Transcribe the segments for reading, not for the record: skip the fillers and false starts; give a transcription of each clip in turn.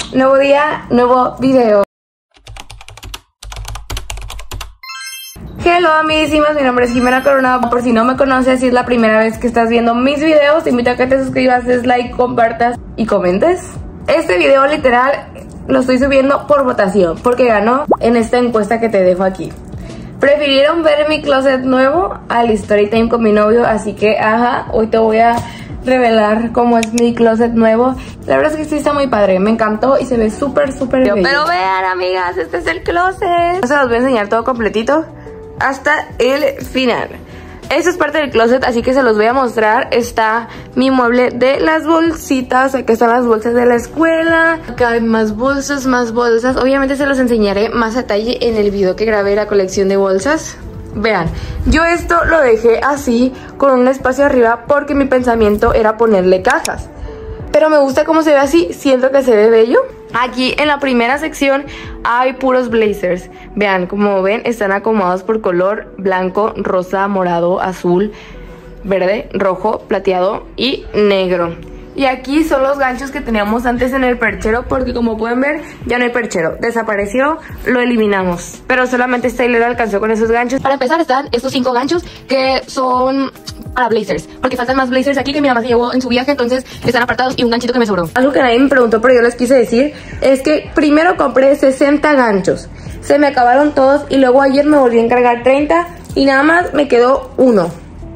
nuevo día, nuevo video. Hello amiguísimas, mi nombre es Jimena Coronado. Por si no me conoces, si es la primera vez que estás viendo mis videos, te invito a que te suscribas, des like, compartas y comentes. Este video literal lo estoy subiendo por votación, porque ganó en esta encuesta que te dejo aquí. Prefirieron ver mi closet nuevo al story time con mi novio, así que hoy te voy a revelar cómo es mi closet nuevo. La verdad es que sí está muy padre, me encantó y se ve súper bello. Pero vean amigas, este es el closet. Se los voy a enseñar todo completito hasta el final. Esto es parte del closet, así que se los voy a mostrar. Está mi mueble de las bolsitas. Aquí están las bolsas de la escuela. Acá hay más bolsas, Obviamente se los enseñaré más a detalle en el video que grabé, la colección de bolsas. Vean, yo esto lo dejé así, con un espacio arriba, porque mi pensamiento era ponerle cajas. Pero me gusta cómo se ve así, siento que se ve bello. Aquí en la primera sección hay puros blazers. Vean, como ven, están acomodados por color: blanco, rosa, morado, azul, verde, rojo, plateado y negro. Y aquí son los ganchos que teníamos antes en el perchero, porque como pueden ver, ya no hay perchero. Desapareció, lo eliminamos. Pero solamente esta hilera alcanzó con esos ganchos. Para empezar están estos 5 ganchos que son para blazers, porque faltan más blazers aquí que mi mamá se llevó en su viaje, entonces están apartados, y un ganchito que me sobró. Algo que nadie me preguntó, pero yo les quise decir, es que primero compré 60 ganchos. Se me acabaron todos y luego ayer me volví a encargar 30 y nada más me quedó uno.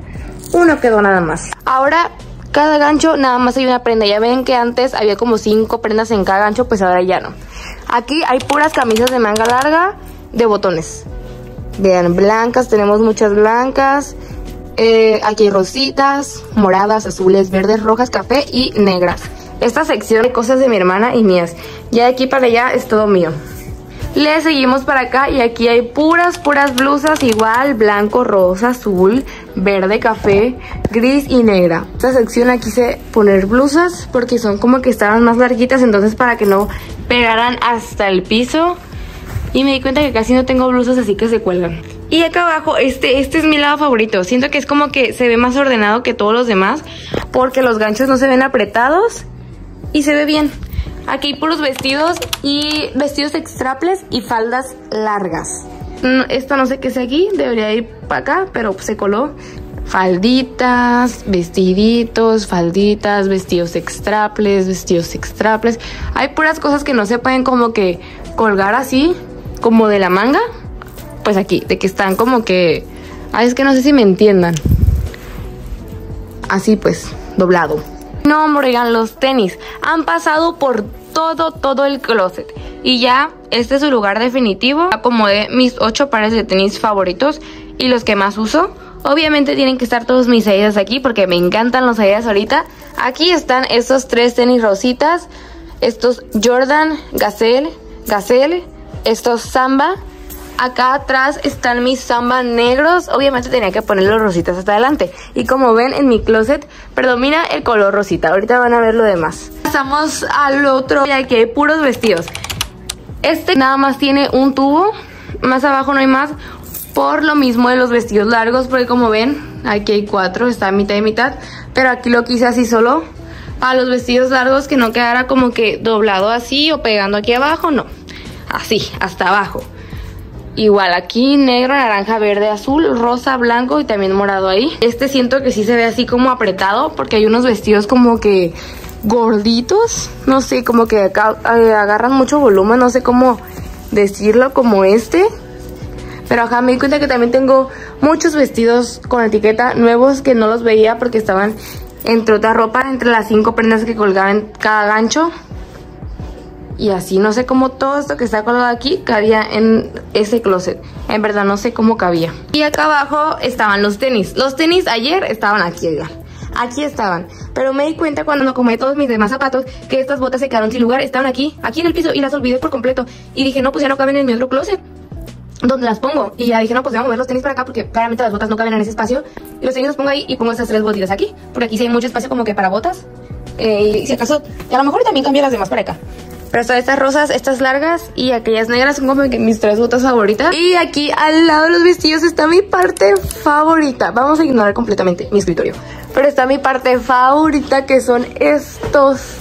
Uno quedó nada más. Ahora cada gancho nada más hay una prenda. Ya ven que antes había como 5 prendas en cada gancho, pues ahora ya no. Aquí hay puras camisas de manga larga de botones. Vean, blancas, tenemos muchas blancas. Aquí hay rositas, moradas, azules, verdes, rojas, café y negras. Esta sección de cosas de mi hermana y mías. Ya de aquí para allá es todo mío. Le seguimos para acá y aquí hay puras blusas igual, blanco, rosa, azul, verde, café, gris y negra. Esta sección aquí quise poner blusas porque son como que estaban más larguitas, entonces para que no pegaran hasta el piso. Y me di cuenta que casi no tengo blusas, así que se cuelgan. Y acá abajo, este es mi lado favorito. Siento que es como que se ve más ordenado que todos los demás, porque los ganchos no se ven apretados y se ve bien. Aquí hay puros vestidos y vestidos extraples y faldas largas. Esto no sé qué es aquí, debería ir para acá, pero se coló. Falditas, vestiditos, falditas, vestidos extraples. Hay puras cosas que no se pueden como que colgar así, como de la manga. Pues aquí, de que están como que... es que no sé si me entiendan. Así pues, doblado. No, oigan, los tenis han pasado por todo el closet. Y ya, este es su lugar definitivo. Acomodé mis 8 pares de tenis favoritos y los que más uso. Obviamente tienen que estar todos mis Adidas aquí, porque me encantan los Adidas ahorita. Aquí están estos 3 tenis rositas. Estos Jordan, Gazelle, estos Samba. Acá atrás están mis Samba negros. Obviamente tenía que poner los rositas hasta adelante. Y como ven, en mi closet predomina el color rosita. Ahorita van a ver lo demás. Pasamos al otro. Y aquí hay puros vestidos. Este nada más tiene un tubo. Más abajo no hay más. Por lo mismo de los vestidos largos. Porque como ven, aquí hay 4. Está a mitad y mitad. Pero aquí lo quise así solo. Para los vestidos largos, que no quedara como que doblado así o pegando aquí abajo. No. Así, hasta abajo. Igual aquí negro, naranja, verde, azul, rosa, blanco y también morado ahí. Este siento que sí se ve así como apretado, porque hay unos vestidos como que gorditos. No sé, como que acá agarran mucho volumen, no sé cómo decirlo, como este. Pero ajá, me di cuenta que también tengo muchos vestidos con etiqueta nuevos que no los veía porque estaban entre otra ropa, entre las 5 prendas que colgaban en cada gancho. Y así, no sé cómo todo esto que está colgado aquí cabía en ese closet. En verdad no sé cómo cabía. Y acá abajo estaban los tenis. Los tenis ayer estaban aquí, oigan. Aquí estaban. Pero me di cuenta cuando acomodé todos mis demás zapatos que estas botas se quedaron sin lugar. Estaban aquí en el piso y las olvidé por completo. Y dije, no, pues ya no caben en mi otro closet. ¿Dónde las pongo? Y ya dije, no, pues voy a mover los tenis para acá, porque claramente las botas no caben en ese espacio. Y los tenis los pongo ahí y pongo estas 3 botitas aquí, porque aquí sí hay mucho espacio como que para botas. Y si acaso, a lo mejor también cambio las demás para acá. Pero son estas rosas, estas largas y aquellas negras son como que mis 3 botas favoritas. Y aquí al lado de los vestidos está mi parte favorita. Vamos a ignorar completamente mi escritorio. Pero está mi parte favorita, que son estos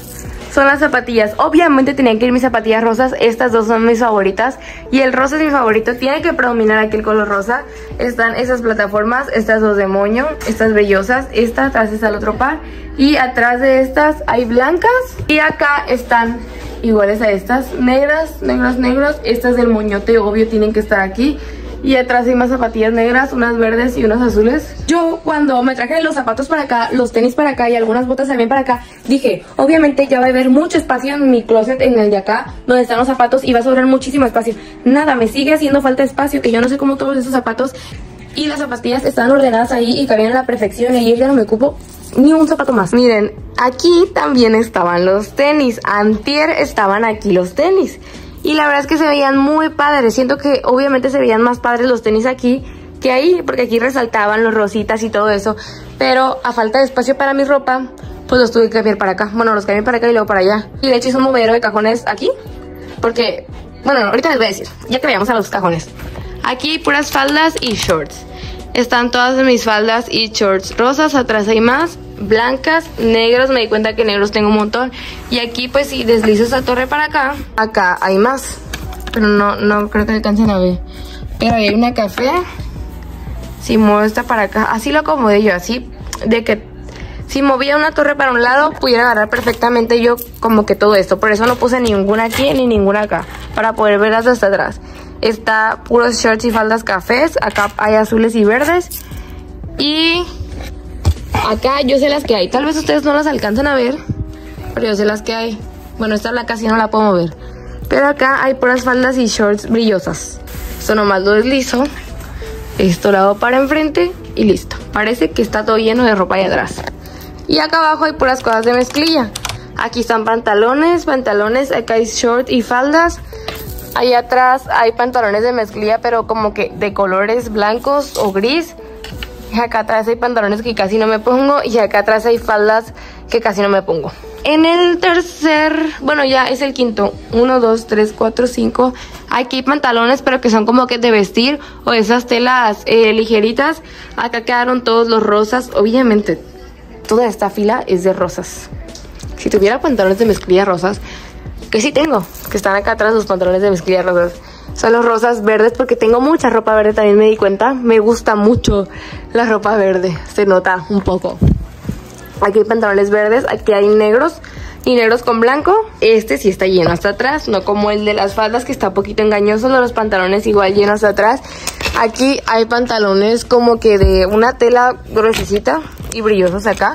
son las zapatillas. Obviamente tenían que ir mis zapatillas rosas. Estas dos son mis favoritas. Y el rosa es mi favorito. Tiene que predominar aquí el color rosa. Están esas plataformas, estas dos de moño, estas brillosas. Esta atrás está el otro par. Y atrás de estas hay blancas. Y acá están iguales a estas, negras, negras, negras. Estas del moñote, obvio, tienen que estar aquí. Y atrás hay más zapatillas negras, unas verdes y unas azules. Yo cuando me traje los zapatos para acá, los tenis para acá y algunas botas también para acá, dije, obviamente ya va a haber mucho espacio en mi closet, en el de acá, donde están los zapatos, y va a sobrar muchísimo espacio. Nada, me sigue haciendo falta espacio, que yo no sé cómo todos esos zapatos y las zapatillas están ordenadas ahí y cabían a la perfección. Y ayer ya no me ocupo ni un zapato más. Miren, aquí también estaban los tenis. Antier estaban aquí los tenis. Y la verdad es que se veían muy padres. Siento que obviamente se veían más padres los tenis aquí que ahí, porque aquí resaltaban los rositas y todo eso. Pero a falta de espacio para mi ropa, pues los tuve que cambiar para acá. Bueno, los cambié para acá y luego para allá. Y de hecho hice un movedero de cajones aquí, porque, bueno, ahorita les voy a decir, ya que veamos a los cajones. Aquí puras faldas y shorts. Están todas mis faldas y shorts rosas. Atrás hay más, blancas, negros. Me di cuenta que negros tengo un montón. Y aquí pues si deslizo esa torre para acá, acá hay más, pero no creo que alcancen a ver. Pero hay una café. Si muevo esta para acá, así lo acomodé yo, así de que si movía una torre para un lado, pudiera agarrar perfectamente yo como que todo esto. Por eso no puse ninguna aquí ni ninguna acá, para poder verlas hasta atrás. Está puros shorts y faldas cafés. Acá hay azules y verdes. Y acá yo sé las que hay. Tal vez ustedes no las alcanzan a ver, pero yo sé las que hay. Bueno, esta blanca sí no la puedo mover. Pero acá hay puras faldas y shorts brillosas. Esto nomás lo deslizo. Esto lo hago para enfrente y listo. Parece que está todo lleno de ropa ahí atrás. Y acá abajo hay puras cosas de mezclilla. Aquí están pantalones. Acá hay short y faldas. Ahí atrás hay pantalones de mezclilla, pero como que de colores blancos o gris. Y acá atrás hay pantalones que casi no me pongo. Y acá atrás hay faldas que casi no me pongo. En el tercer, bueno, ya es el quinto. 1, 2, 3, 4, 5. Aquí hay pantalones, pero que son como que de vestir, o esas telas ligeritas. Acá quedaron todos los rosas. Obviamente toda esta fila es de rosas. Si tuviera pantalones de mezclilla rosas, que sí tengo, que están acá atrás los pantalones de mezclilla rosas, son los rosas verdes, porque tengo mucha ropa verde, también me di cuenta. Me gusta mucho la ropa verde, se nota un poco. Aquí hay pantalones verdes, aquí hay negros y negros con blanco. Este sí está lleno hasta atrás, no como el de las faldas, que está un poquito engañoso. Los pantalones igual llenos hasta atrás. Aquí hay pantalones como que de una tela gruesecita y brillosos acá.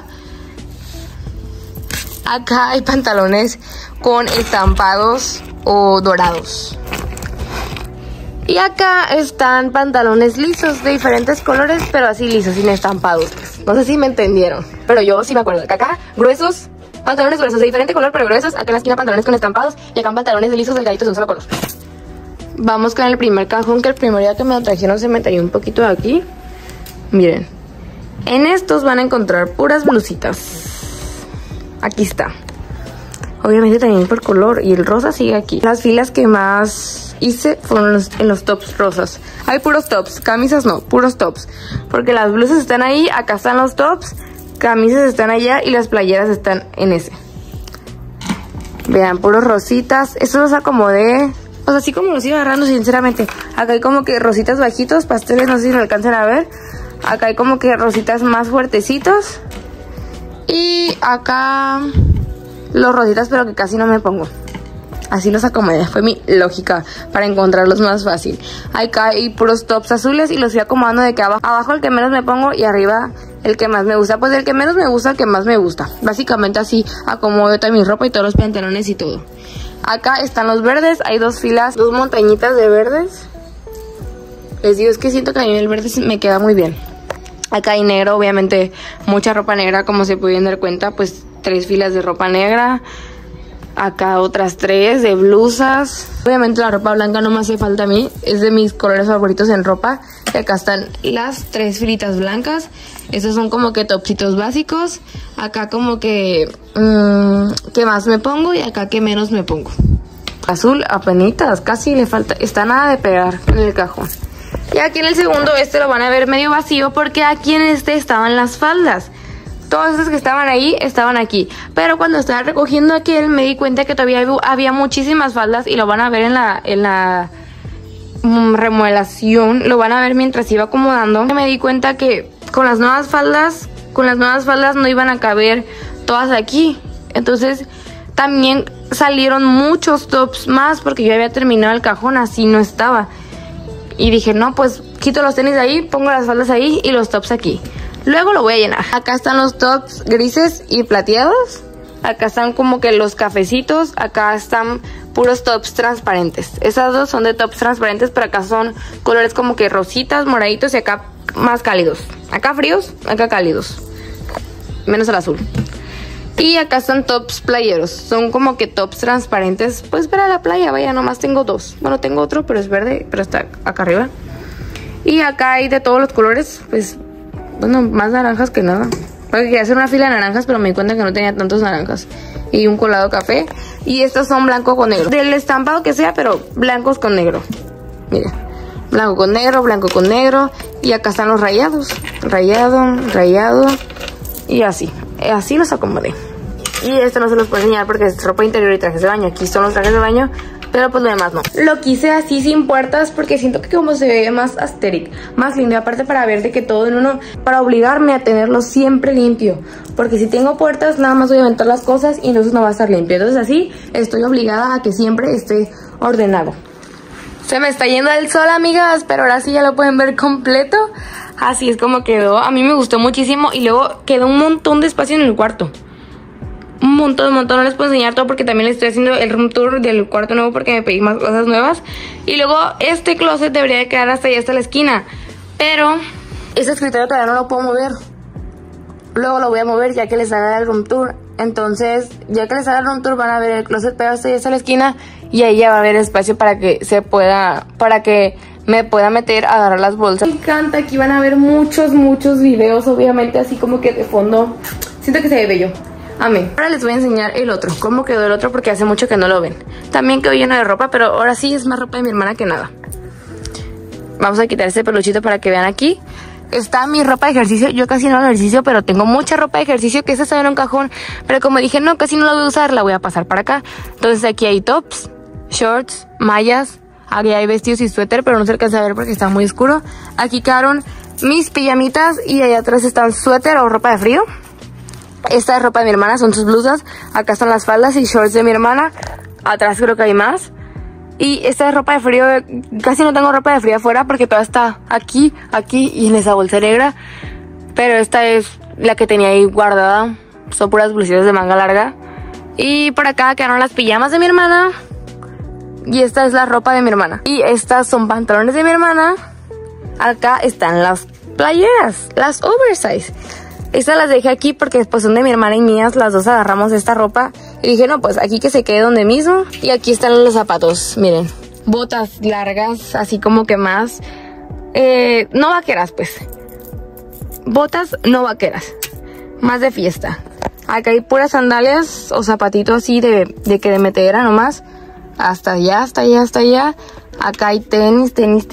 Acá hay pantalones con estampados o dorados. Y acá están pantalones lisos de diferentes colores, pero así lisos, sin estampados. No sé si me entendieron, pero yo sí me acuerdo. Acá gruesos, pantalones gruesos de diferente color, pero gruesos. Acá en la esquina pantalones con estampados. Y acá pantalones lisos delgaditos de un solo color. Vamos con el primer cajón, que el primer día que me lo trajeron se me cayó un poquito de aquí. Miren, en estos van a encontrar puras blusitas. Aquí está. Obviamente también por color, y el rosa sigue aquí. Las filas que más hice fueron en los tops rosas. Hay puros tops, camisas no, puros tops, porque las blusas están ahí, acá están los tops, camisas están allá y las playeras están en ese. Vean, puros rositas. Estos los acomodé, o sea, así como los iba agarrando, sinceramente. Acá hay como que rositas bajitos, pasteles, no sé si lo alcanzan a ver. Acá hay como que rositas más fuertecitos. Y acá los rositas, pero que casi no me pongo. Así los acomodé, fue mi lógica para encontrarlos más fácil. Acá hay puros tops azules y los fui acomodando de que abajo el que menos me pongo y arriba el que más me gusta. Pues el que menos me gusta, el que más me gusta. Básicamente así acomodo toda mi ropa y todos los pantalones y todo. Acá están los verdes, hay dos filas, dos montañitas de verdes. Les digo, es que siento que a mí el verde me queda muy bien. Acá hay negro, obviamente mucha ropa negra, como se pudieron dar cuenta, pues 3 filas de ropa negra. Acá otras 3 de blusas. Obviamente la ropa blanca no me hace falta a mí, es de mis colores favoritos en ropa. Y acá están las 3 filitas blancas. Estos son como que topsitos básicos. Acá como que ¿qué más me pongo? Y acá que menos me pongo. Azul apenitas, casi le falta, está nada de pegar en el cajón. Y aquí en el segundo, este lo van a ver medio vacío, porque aquí en este estaban las faldas. Todos esos que estaban ahí, estaban aquí. Pero cuando estaba recogiendo aquel, me di cuenta que todavía había muchísimas faldas. Y lo van a ver en la remodelación. Lo van a ver mientras iba acomodando. Me di cuenta que con las nuevas faldas no iban a caber todas aquí. Entonces también salieron muchos tops más, porque yo había terminado el cajón, así no estaba. Y dije, no, pues quito los tenis de ahí, pongo las faldas ahí y los tops aquí. Luego lo voy a llenar. Acá están los tops grises y plateados. Acá están como que los cafecitos. Acá están puros tops transparentes. Esas dos son de tops transparentes, pero acá son colores como que rositas, moraditos, y acá más cálidos. Acá fríos, acá cálidos. Menos el azul. Y acá están tops playeros. Son como que tops transparentes, pues para la playa. Vaya, nomás tengo dos. Bueno, tengo otro, pero es verde, pero está acá arriba. Y acá hay de todos los colores, pues, bueno, más naranjas que nada. Porque quería hacer una fila de naranjas, pero me di cuenta que no tenía tantos naranjas. Y un colado café. Y estos son blanco con negro. Del estampado que sea, pero blancos con negro. Mira, blanco con negro, blanco con negro. Y acá están los rayados. Rayado, rayado. Y así. Así los acomodé. Y esto no se los puedo enseñar porque es ropa interior y trajes de baño. Aquí son los trajes de baño, pero pues lo demás no. Lo quise así sin puertas porque siento que como se ve más aesthetic, más lindo. Y aparte para ver de que todo en uno, para obligarme a tenerlo siempre limpio. Porque si tengo puertas nada más voy a aventar las cosas y entonces no va a estar limpio. Entonces así estoy obligada a que siempre esté ordenado. Se me está yendo el sol, amigas, pero ahora sí ya lo pueden ver completo. Así es como quedó. A mí me gustó muchísimo. Y luego quedó un montón de espacio en el cuarto. Un montón. No les puedo enseñar todo porque también les estoy haciendo el room tour del cuarto nuevo porque me pedí más cosas nuevas. Y luego este closet debería de quedar hasta allá, hasta la esquina. Pero ese escritorio todavía no lo puedo mover. Luego lo voy a mover ya que les haga el room tour. Entonces, ya que les haga el room tour van a ver el closet pegado hasta allá, hasta la esquina. Y ahí ya va a haber espacio para que se pueda, para que me pueda meter a agarrar las bolsas. Me encanta, aquí van a ver muchos videos, obviamente, así como que de fondo. Siento que se ve bello. Amén. Ahora les voy a enseñar el otro, cómo quedó el otro, porque hace mucho que no lo ven. También quedó lleno de ropa, pero ahora sí es más ropa de mi hermana que nada. Vamos a quitar este peluchito para que vean aquí. Está mi ropa de ejercicio. Yo casi no hago ejercicio, pero tengo mucha ropa de ejercicio que esa está en un cajón. Pero como dije, no, casi no la voy a usar, la voy a pasar para acá. Entonces aquí hay tops, shorts, mallas. Aquí hay vestidos y suéter, pero no se alcanza a ver porque está muy oscuro. Aquí quedaron mis pijamitas y allá atrás están suéter o ropa de frío. Esta es ropa de mi hermana, son sus blusas. Acá están las faldas y shorts de mi hermana. Atrás creo que hay más. Y esta es ropa de frío. Casi no tengo ropa de frío afuera porque toda está aquí, aquí y en esa bolsa negra. Pero esta es la que tenía ahí guardada. Son puras blusitas de manga larga. Y por acá quedaron las pijamas de mi hermana. Y esta es la ropa de mi hermana. Y estas son pantalones de mi hermana. Acá están las playeras, las oversize. Estas las dejé aquí porque después son de mi hermana y mías. Las dos agarramos esta ropa. Y dije, no, pues aquí que se quede donde mismo. Y aquí están los zapatos, miren. Botas largas, así como que más. No vaqueras, pues. Botas no vaqueras. Más de fiesta. Acá hay puras sandalias o zapatitos así de metedera nomás. Hasta allá, hasta allá, hasta allá. Acá hay tenis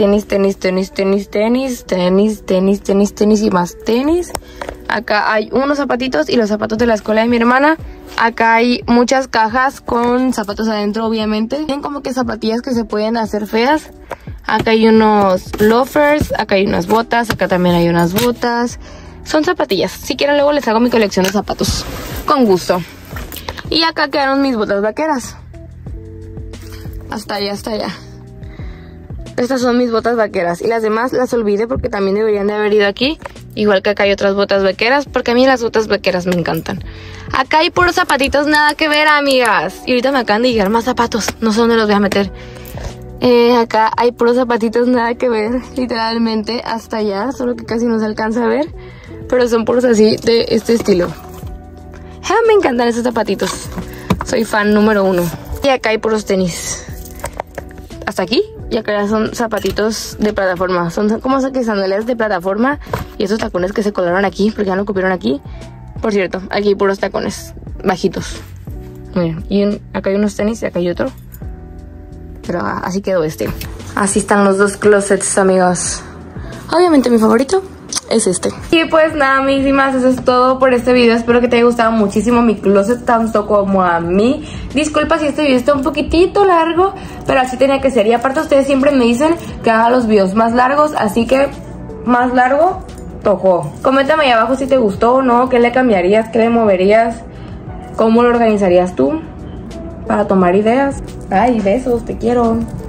y más tenis. Acá hay unos zapatitos y los zapatos de la escuela de mi hermana. Acá hay muchas cajas con zapatos adentro, obviamente. Tienen como que zapatillas que se pueden hacer feas. Acá hay unos loafers, acá hay unas botas, acá también hay unas botas. Son zapatillas. Si quieren luego les hago mi colección de zapatos. Con gusto. Y acá quedaron mis botas vaqueras. Hasta allá, hasta allá. Estas son mis botas vaqueras. Y las demás las olvidé porque también deberían de haber ido aquí. Igual que acá hay otras botas vaqueras, porque a mí las botas vaqueras me encantan. Acá hay puros zapatitos, nada que ver, amigas. Y ahorita me acaban de llegar más zapatos. No sé dónde los voy a meter. Acá hay puros zapatitos, nada que ver. Literalmente hasta allá, solo que casi no se alcanza a ver. Pero son puros así, de este estilo. Me encantan esos zapatitos. Soy fan número 1. Y acá hay puros tenis. Hasta aquí. Y acá ya son zapatitos de plataforma. Son como que sandalias de plataforma. Y esos tacones que se colaron aquí, porque ya no cupieron aquí. Por cierto, aquí hay puros tacones bajitos. Miren, y acá hay unos tenis y acá hay otro. Pero así quedó este. Así están los dos closets, amigos. Obviamente mi favorito es este. Y pues nada, amiguísimas, eso es todo por este video. Espero que te haya gustado muchísimo mi closet, tanto como a mí. Disculpa si este video está un poquitito largo, pero así tenía que ser. Y aparte ustedes siempre me dicen que haga los videos más largos, así que más largo tocó. Coméntame ahí abajo si te gustó o no, qué le cambiarías, qué le moverías, cómo lo organizarías tú para tomar ideas. Ay, besos, te quiero.